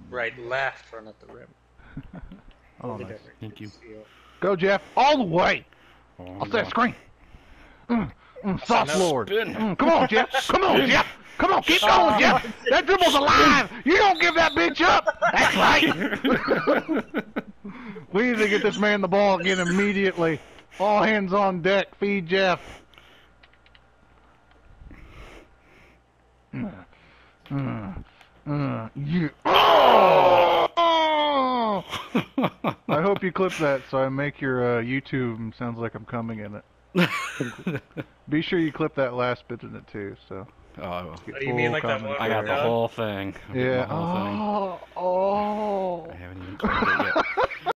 right, left, run at the rim. Oh, Totally nice. different. Thank you. Go, Jeff. All the way. Oh, I'll set a screen. Soft enough. Lord. Spin. Come on, Jeff. Come on, Jeff. Come on, keep going, Jeff. That dribble's alive. You don't give that bitch up. That's right. We need to get this man the ball again immediately. All hands on deck. Feed Jeff. You. Oh! I hope you clip that so I make your YouTube sounds like I'm coming in it. Be sure you clip that last bit in it too. So. Oh, I will. Oh, you mean like that one? I got the whole thing. Yeah. The whole thing. Oh. I haven't even clipped it yet.